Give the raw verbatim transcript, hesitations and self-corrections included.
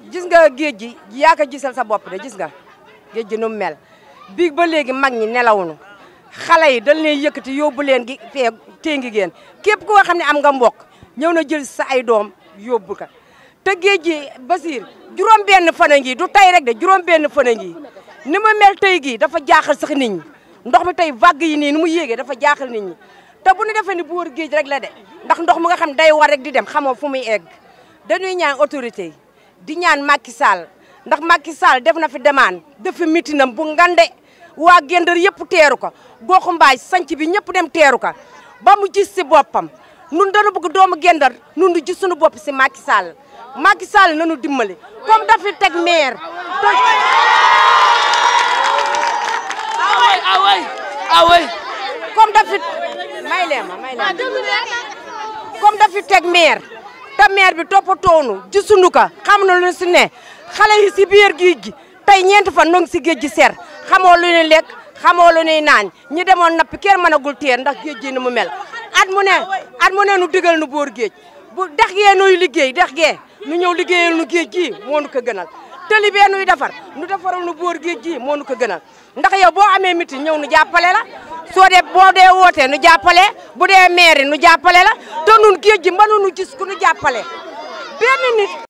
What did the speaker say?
gis nga géej gi yaa ko gisal sa bopp de gis nga géej gi nu mu mel biig ba léegi mag ñi nelawuñu xale yi dañ leen yëkkati yóbbu leen gi fee téngi geen képp koo xam ne am nga mbokk ñëw na jël sa ay doom yóbbu ka te géej gi Basir juróom benn fan a ngi du tey rek de juróom benn fan a ngi ni ma mel tey gii dafa jaaxal sax nit ñi ndox mi tey vague yi nii ni mu yéegee dafa jaaxal nit ñi te bu ñu defee ni boor géej rek la de ndax ndox mu nga xam day war rek di dem xamoo fu muy egg dañuy ñaan autorité yi di ñaan Macky Sall ndax Macky Sall def na fi demande def fi mitinam bu ngande waa Gendar yëpp teeru ko goxu mbaay sanc bi ñëpp dem teeru ko ba mu gis si boppam nun dañu bëgg doomu Gendar nun du gis suñu bopp si Macky Sall Macky Sall nañu dimbali comme dafi teg maire away away comme dafi may leen ma may leen comme dafi teg maire te maire bi toppatoonu gisuñu ko xam na lu si ne xale yi si biir géej gi tey ñeenti fan noo ngi si géej gi ser xamoo lu ñuy lekk xamoo lu ñuy naan ñi demoon nappi kenn mënagul teer ndax géej gi ni mu mel at mu ne at mu ne nu digal nu boor géej bu dex gee nuy liggéey dex gee nu ñëw liggéeyal nu géej gi moo nu ko gënal tëli bee nuy defar nu defaral nu boor géej gi moo nu ko gënal ndax yow boo amee miti ñëw nu jàppale la soo dee boo dee wootee nu jàppale bu dee maire nu jàppale la te nun géej gi mënuñu gis ku nu jàppale benn nit